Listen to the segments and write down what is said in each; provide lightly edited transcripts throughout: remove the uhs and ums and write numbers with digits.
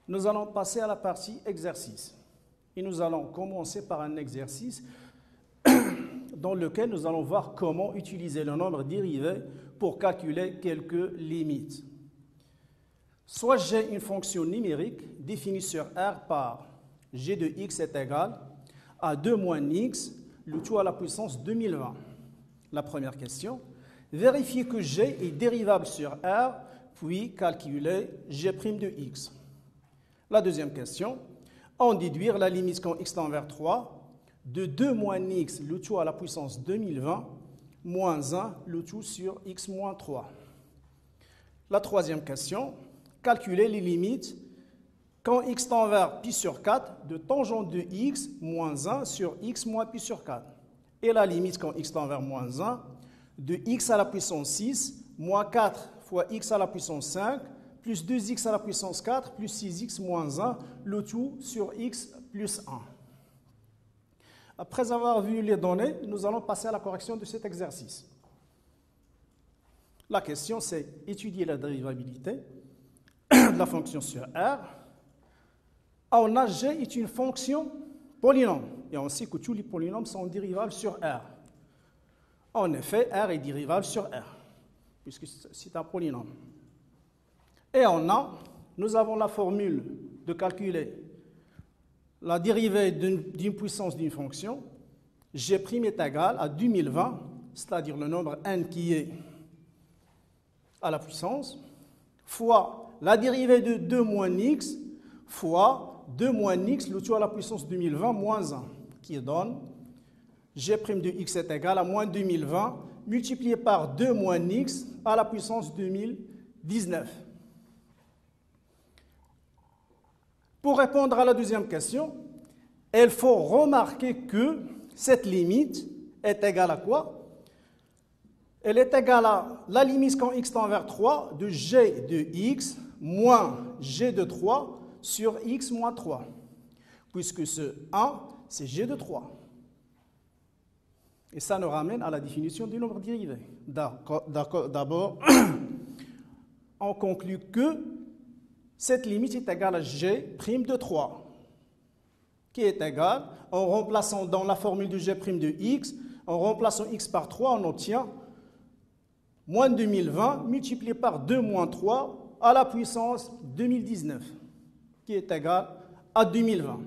Nous allons passer à la partie exercice. Et nous allons commencer par un exercice dans lequel nous allons voir comment utiliser le nombre dérivé pour calculer quelques limites. Soit j'ai une fonction numérique définie sur R par g de x est égal à 2 moins x, le tout à la puissance 2020. La première question, vérifier que g est dérivable sur R, puis calculer g' de x. La deuxième question, en déduire la limite quand x tend vers 3 de 2 moins x, le tout à la puissance 2020, moins 1, le tout sur x moins 3. La troisième question, calculer les limites quand x tend vers pi sur 4 de tangente de x moins 1 sur x moins pi sur 4. Et la limite quand x tend vers moins 1 de x à la puissance 6 moins 4 fois x à la puissance 5 plus 2x à la puissance 4 plus 6x moins 1, le tout sur x plus 1. Après avoir vu les données, nous allons passer à la correction de cet exercice. La question, c'est étudier la dérivabilité de la fonction sur R. On a G est une fonction polynôme. Et on sait que tous les polynômes sont dérivables sur R. En effet, R est dérivable sur R, puisque c'est un polynôme. Et nous avons la formule de calculer la dérivée d'une puissance d'une fonction. G' est égal à 2020, c'est-à-dire le nombre n qui est à la puissance, fois la dérivée de 2 moins x, fois 2 moins x, le tout à la puissance 2020, moins 1, qui donne g' de x est égal à moins 2020, multiplié par 2 moins x à la puissance 2019. Pour répondre à la deuxième question, il faut remarquer que cette limite est égale à quoi? Elle est égale à la limite quand x tend vers 3 de g de x moins g de 3 sur x moins 3, puisque ce 1, c'est g de 3. Et ça nous ramène à la définition du nombre dérivé. D'abord, on conclut que cette limite est égale à g' de 3, qui est égale, en remplaçant dans la formule de g' de x, en remplaçant x par 3, on obtient moins 2020 multiplié par 2 moins 3 à la puissance 2019, qui est égal à 2020.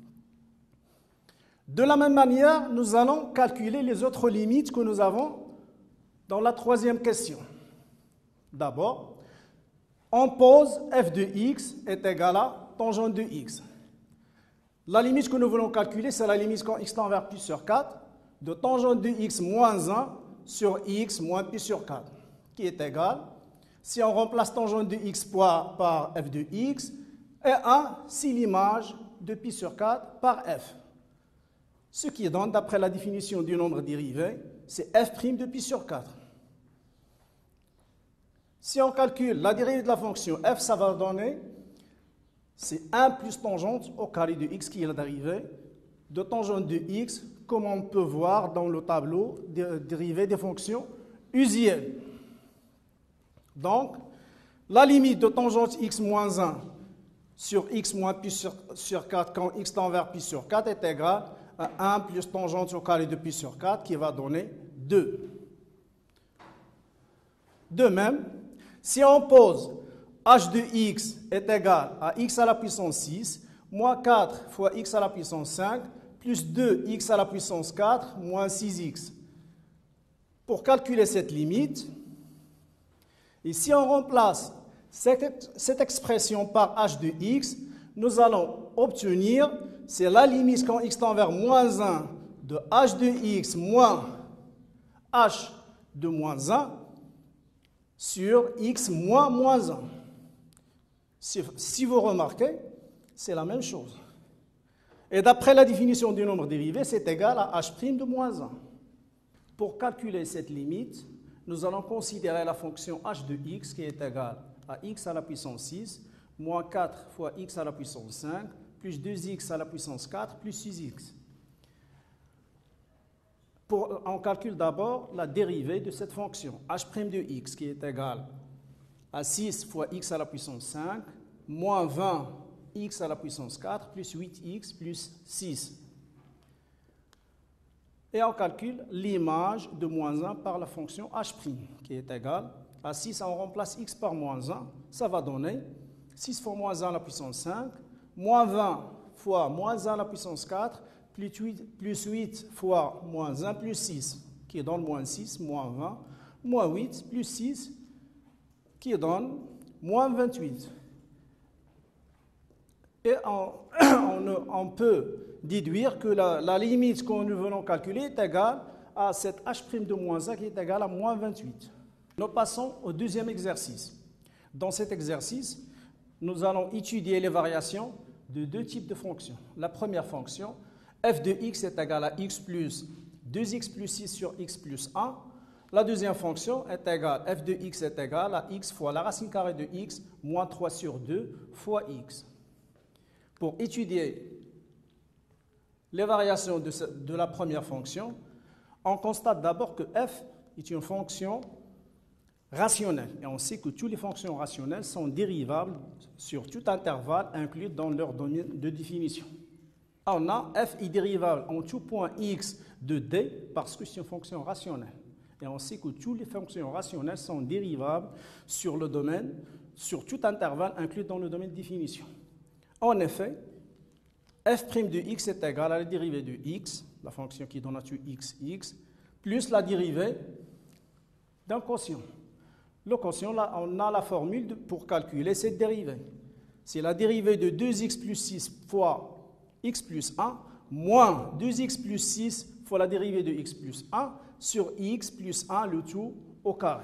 De la même manière, nous allons calculer les autres limites que nous avons dans la troisième question. D'abord, on pose f de x est égal à tangente de x. La limite que nous voulons calculer, c'est la limite quand x tend vers pi sur 4 de tangente de x moins 1 sur x moins pi sur 4, qui est égal, si on remplace tangente de x par f de x, et 1 si l'image de pi sur 4 par f. Ce qui donne, d'après la définition du nombre dérivé, c'est f' de pi sur 4. Si on calcule la dérivée de la fonction f, ça va donner, c'est 1 plus tangente au carré de x qui est la dérivée de tangente de x, comme on peut voir dans le tableau de dérivée des fonctions usuelles. Donc, la limite de tangente x moins 1 sur x moins pi sur 4 quand x tend vers pi sur 4 est égale à 1 plus tangente au carré de pi sur 4 qui va donner 2. De même, si on pose h de x est égal à x à la puissance 6, moins 4 fois x à la puissance 5, plus 2x à la puissance 4, moins 6x. Pour calculer cette limite, et si on remplace cette expression par h de x, nous allons obtenir, c'est la limite quand x tend vers moins 1 de h de x moins h de moins 1 sur x moins moins 1. Si vous remarquez, c'est la même chose. Et d'après la définition du nombre dérivé, c'est égal à h' de moins 1. Pour calculer cette limite, nous allons considérer la fonction h de x qui est égale à x à la puissance 6, moins 4 fois x à la puissance 5, plus 2x à la puissance 4, plus 6x. On calcule d'abord la dérivée de cette fonction, h' de x, qui est égale à 6 fois x à la puissance 5, moins 20 x à la puissance 4 plus 8x plus 6. Et on calcule l'image de moins 1 par la fonction h', qui est égale à 6. On remplace x par moins 1. Ça va donner 6 fois moins 1 à la puissance 5, moins 20 fois moins 1 à la puissance 4, plus 8 fois moins 1 plus 6, qui donne moins 6, moins 20, moins 8 plus 6, qui donne moins 28. Et on peut déduire que la limite que nous venons calculer est égale à cette h' de moins 1 qui est égale à moins 28. Nous passons au deuxième exercice. Dans cet exercice, nous allons étudier les variations de deux types de fonctions. La première fonction, f de x est égal à x plus 2x plus 6 sur x plus 1. La deuxième fonction est égale, f de x est égal à x fois la racine carrée de x moins 3 sur 2 fois x. Pour étudier les variations de la première fonction, on constate d'abord que f est une fonction rationnelle. Et on sait que toutes les fonctions rationnelles sont dérivables sur tout intervalle inclus dans leur domaine de définition. On a f est dérivable en tout point x de d parce que c'est une fonction rationnelle. Et on sait que toutes les fonctions rationnelles sont dérivables sur le domaine, sur tout intervalle inclus dans le domaine de définition. En effet, f' de x est égal à la dérivée de x, la fonction qui donne à tout x, plus la dérivée d'un quotient. Le quotient, là, on a la formule pour calculer cette dérivée. C'est la dérivée de 2x plus 6 fois x plus 1 moins 2x plus 6 fois la dérivée de x plus 1 sur x plus 1, le tout au carré.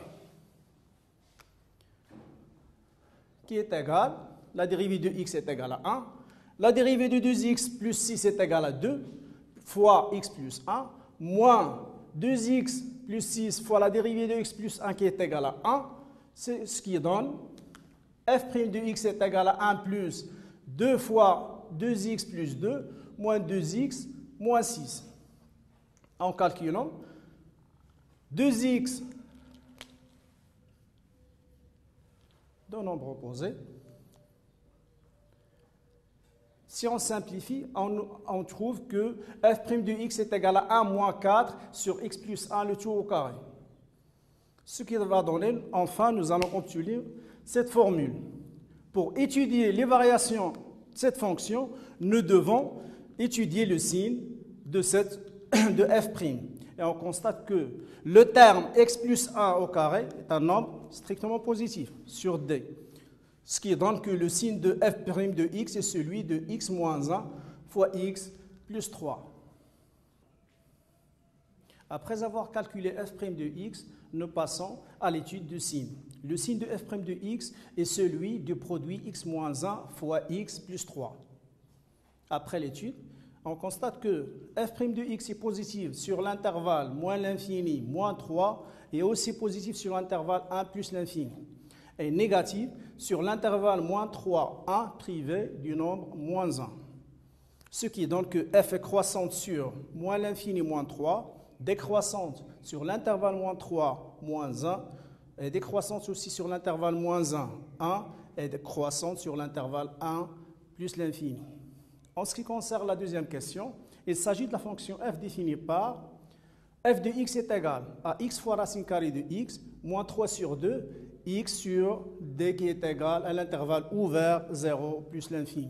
Qui est égal, la dérivée de x est égale à 1, la dérivée de 2x plus 6 est égale à 2 fois x plus 1 moins 2x plus 6 fois la dérivée de x plus 1 qui est égale à 1, c'est ce qui donne f' de x est égal à 1 plus 2 fois 2x plus 2 moins 2x moins 6. En calculant 2x de nombre opposé, si on simplifie, on trouve que f' de x est égal à 1 moins 4 sur x plus 1, le tout au carré. Ce qui va donner, enfin, nous allons obtenir cette formule. Pour étudier les variations de cette fonction, nous devons étudier le signe de f'. Et on constate que le terme x plus 1 au carré est un nombre strictement positif sur d. Ce qui donne que le signe de f' de x est celui de x moins 1 fois x plus 3. Après avoir calculé f' de x, nous passons à l'étude du signe. Le signe de f' de x est celui du produit x moins 1 fois x plus 3. Après l'étude, on constate que f' de x est positif sur l'intervalle moins l'infini moins 3 et aussi positif sur l'intervalle 1 plus l'infini. Et négatif sur l'intervalle moins 3, 1 privé du nombre moins 1. Ce qui donne que f est croissante sur moins l'infini moins 3, décroissante sur l'intervalle moins 3, moins 1, et décroissante aussi sur l'intervalle moins 1, 1, et décroissante sur l'intervalle 1 plus l'infini. En ce qui concerne la deuxième question, il s'agit de la fonction f définie par f de x est égal à x fois racine carrée de x moins 3 sur 2, x sur d qui est égal à l'intervalle ouvert 0 plus l'infini.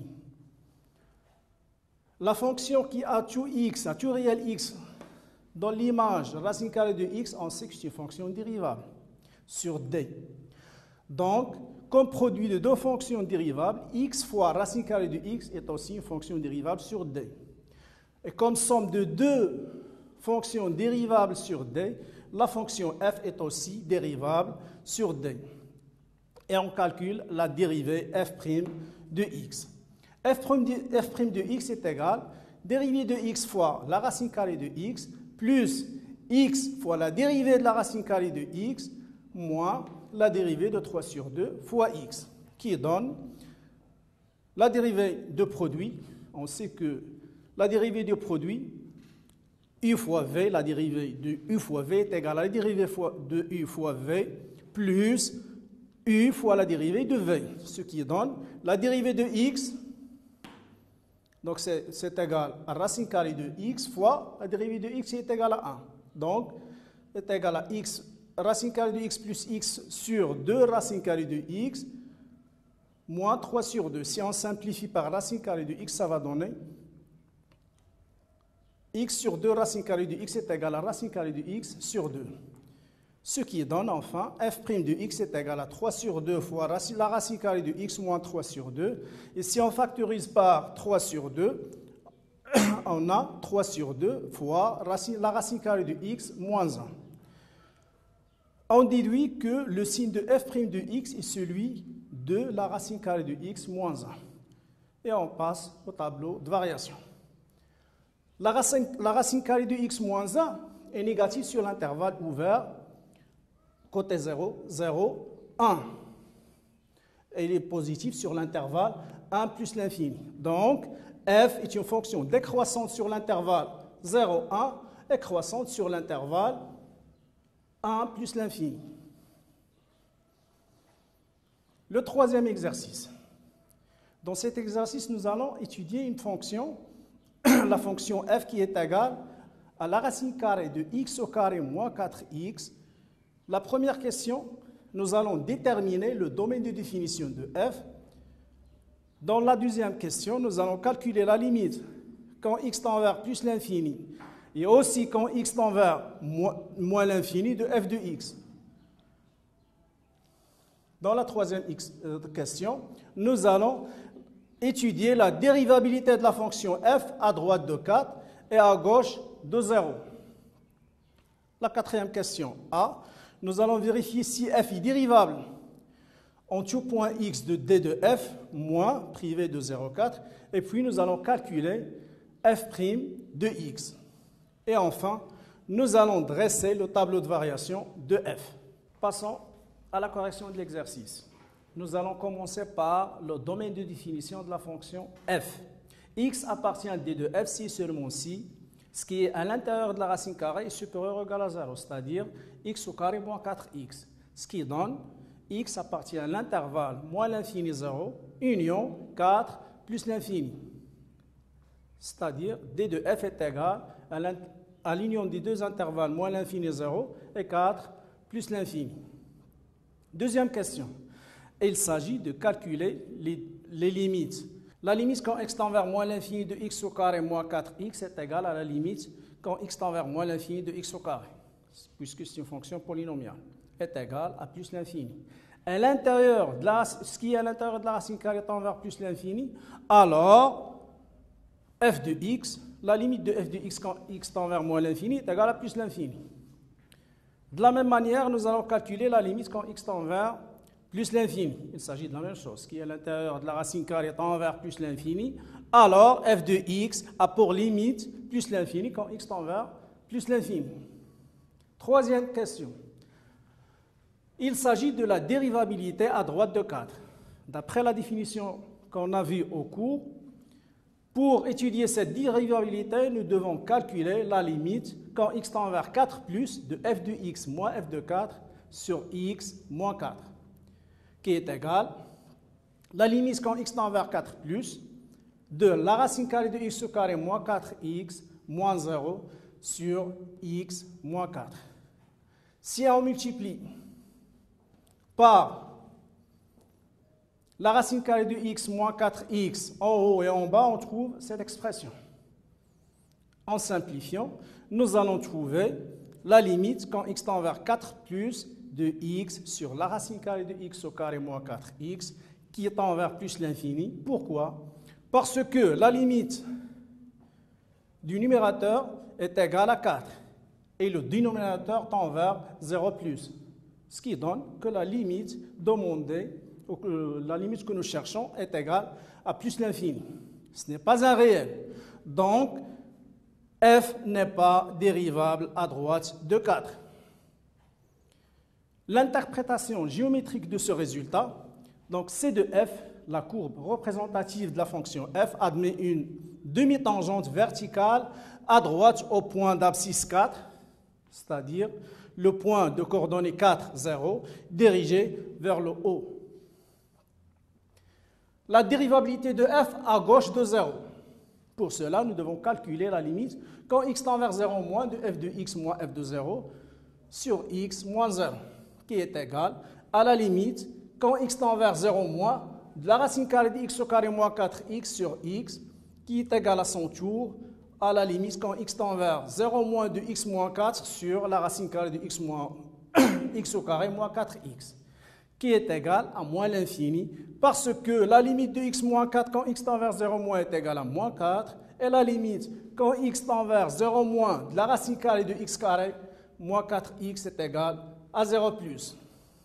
La fonction qui a tout x, a tout réel x, dans l'image racine carrée de x, on sait que c'est une fonction dérivable sur d. Donc, comme produit de deux fonctions dérivables, x fois racine carrée de x est aussi une fonction dérivable sur d. Et comme somme de deux fonctions dérivables sur d, la fonction f est aussi dérivable sur d. Et on calcule la dérivée f' de x. f' de x est égal à dérivée de x fois la racine carrée de x plus x fois la dérivée de la racine carrée de x moins la dérivée de 3 sur 2 fois x, qui donne la dérivée de produit. On sait que la dérivée de produit, u fois v, la dérivée de u fois v est égale à la dérivée de u fois v plus u fois la dérivée de v, ce qui donne la dérivée de x Donc, c'est égal à racine carrée de x fois la dérivée de x qui est égale à 1. Donc, est égal à x, racine carrée de x plus x sur 2 racine carrée de x moins 3 sur 2. Si on simplifie par racine carrée de x, ça va donner x sur 2 racine carrée de x est égal à racine carrée de x sur 2. Ce qui donne enfin f' de x est égal à 3 sur 2 fois la racine carrée de x moins 3 sur 2. Et si on factorise par 3 sur 2, on a 3 sur 2 fois la racine carrée de x moins 1. On déduit que le signe de f' de x est celui de la racine carrée de x moins 1. Et on passe au tableau de variation. La racine carrée de x moins 1 est négative sur l'intervalle ouvert côté 0, 0, 1. Et il est positif sur l'intervalle 1 plus l'infini. Donc, f est une fonction décroissante sur l'intervalle 0, 1 et croissante sur l'intervalle 1 plus l'infini. Le troisième exercice. Dans cet exercice, nous allons étudier une fonction, la fonction f qui est égale à la racine carrée de x au carré moins 4x. La première question, nous allons déterminer le domaine de définition de f. Dans la deuxième question, nous allons calculer la limite quand x tend vers plus l'infini et aussi quand x tend vers moins l'infini de f de x. Dans la troisième question, nous allons étudier la dérivabilité de la fonction f à droite de 4 et à gauche de 0. La quatrième question A, nous allons vérifier si f est dérivable en tout point x de d de f moins privé de 0,4 et puis nous allons calculer f' de x. Et enfin, nous allons dresser le tableau de variation de f. Passons à la correction de l'exercice. Nous allons commencer par le domaine de définition de la fonction f. X appartient à d de f si seulement si ce qui est à l'intérieur de la racine carrée est supérieur ou égal à 0, c'est-à-dire x au carré moins 4x. Ce qui donne x appartient à l'intervalle moins l'infini 0, union 4 plus l'infini. C'est-à-dire d de f est égal à l'union des deux intervalles moins l'infini 0 et 4 plus l'infini. Deuxième question. Il s'agit de calculer les limites. La limite quand x tend vers moins l'infini de x au carré moins 4x est égale à la limite quand x tend vers moins l'infini de x au carré, puisque c'est une fonction polynomiale, est égale à plus l'infini. À l'intérieur de ce qui est à l'intérieur de la racine carrée tend vers plus l'infini, alors f de x, la limite de f de x quand x tend vers moins l'infini est égale à plus l'infini. De la même manière, nous allons calculer la limite quand x tend vers plus l'infini. Il s'agit de la même chose. Ce qui est à l'intérieur de la racine carrée tend vers plus l'infini, alors f de x a pour limite plus l'infini quand x tend vers plus l'infini. Troisième question. Il s'agit de la dérivabilité à droite de 4. D'après la définition qu'on a vue au cours, pour étudier cette dérivabilité, nous devons calculer la limite quand x tend vers 4 plus de f de x moins f de 4 sur x moins 4, qui est égal la limite quand x tend vers 4 plus de la racine carrée de x au carré moins 4x moins 0 sur x moins 4. Si on multiplie par la racine carrée de x moins 4x en haut et en bas, on trouve cette expression. En simplifiant, nous allons trouver la limite quand x tend vers 4 plus de x sur la racine carrée de x au carré moins 4x qui tend vers plus l'infini. Pourquoi? Parce que la limite du numérateur est égale à 4 et le dénominateur tend vers 0 plus. Ce qui donne que la limite demandée, la limite que nous cherchons est égale à plus l'infini. Ce n'est pas un réel. Donc, f n'est pas dérivable à droite de 4. L'interprétation géométrique de ce résultat, donc C de f, la courbe représentative de la fonction f, admet une demi-tangente verticale à droite au point d'abscisse 4, c'est-à-dire le point de coordonnées 4, 0, dirigé vers le haut. La dérivabilité de f à gauche de 0. Pour cela, nous devons calculer la limite quand x tend vers 0 moins de f de x moins f de 0 sur x moins 0, qui est égal à la limite quand x tend vers 0 moins de la racine carrée de x au carré moins 4x sur x, qui est égal à son tour à la limite quand x tend vers 0 moins de x moins 4 sur la racine carrée de x moins x au carré moins 4x, qui est égal à moins l'infini, parce que la limite de x moins 4 quand x tend vers 0 moins est égale à moins 4, et la limite quand x tend vers 0 moins de la racine carrée de x carré moins 4x est égal à 0 plus.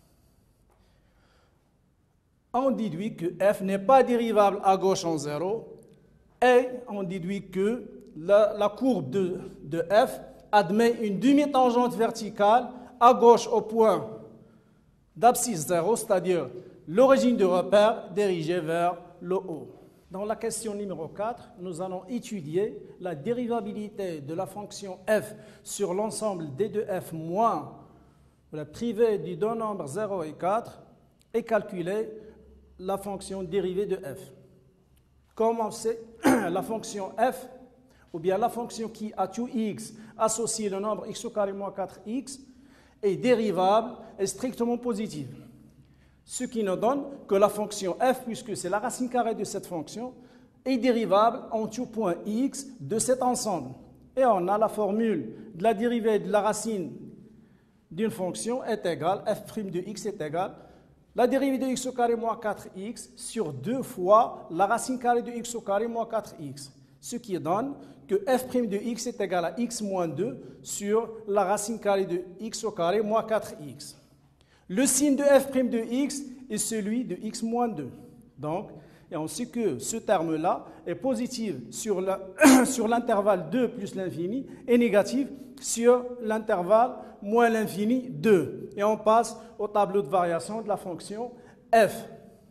On déduit que f n'est pas dérivable à gauche en 0, et on déduit que la courbe de f admet une demi-tangente verticale à gauche au point d'abscisse 0, c'est-à-dire l'origine du repère dirigée vers le haut. Dans la question numéro 4, nous allons étudier la dérivabilité de la fonction f sur l'ensemble des deux f moins la privée du deux nombres 0 et 4 et calculer la fonction dérivée de f. Comment c'est la fonction f, ou bien la fonction qui à tout x associe le nombre x au carré moins 4x, est dérivable et strictement positive. Ce qui nous donne que la fonction f, puisque c'est la racine carrée de cette fonction, est dérivable en tout point x de cet ensemble. Et on a la formule de la dérivée de la racine d'une fonction est égale, f' de x est égale, la dérivée de x au carré moins 4x sur 2 fois la racine carrée de x au carré moins 4x. Ce qui donne que f' de x est égal à x moins 2 sur la racine carrée de x au carré moins 4x. Le signe de f' de x est celui de x moins 2. Donc, et on sait que ce terme-là est positif sur l'intervalle 2 plus l'infini et négatif sur l'intervalle moins l'infini 2. Et on passe au tableau de variation de la fonction f.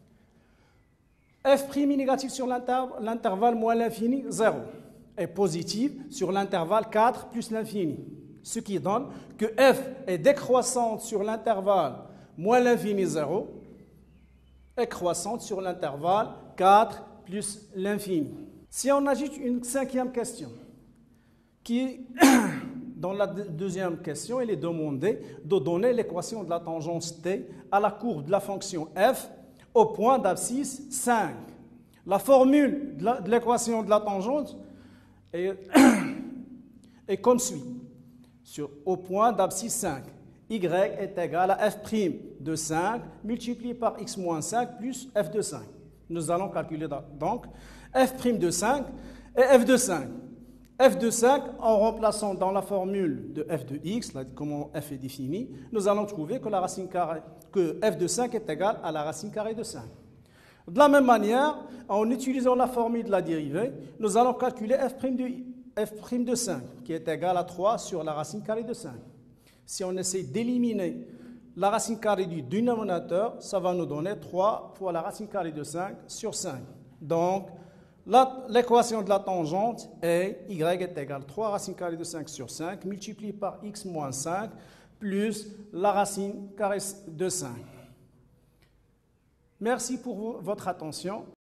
f' est négatif sur l'intervalle moins l'infini 0 est positif sur l'intervalle 4 plus l'infini. Ce qui donne que f est décroissante sur l'intervalle moins l'infini 0 et croissante sur l'intervalle 4 plus l'infini. Si on ajoute une cinquième question, qui dans la deuxième question, il est demandé de donner l'équation de la tangente t à la courbe de la fonction f au point d'abscisse 5. La formule de l'équation de la tangente est comme suit. Au point d'abscisse 5, y est égal à f' de 5 multiplié par x moins 5 plus f de 5. Nous allons calculer donc f' de 5 et f de 5. f de 5, en remplaçant dans la formule de f de x, là, comment f est défini, nous allons trouver que f de 5 est égal à la racine carrée de 5. De la même manière, en utilisant la formule de la dérivée, nous allons calculer f' de 5, qui est égal à 3 sur la racine carrée de 5. Si on essaie d'éliminer la racine carrée du dénominateur, ça va nous donner 3 fois la racine carrée de 5 sur 5. Donc, l'équation de la tangente est y est égal à 3 racine carrée de 5 sur 5 multiplié par x moins 5 plus la racine carrée de 5. Merci pour votre attention.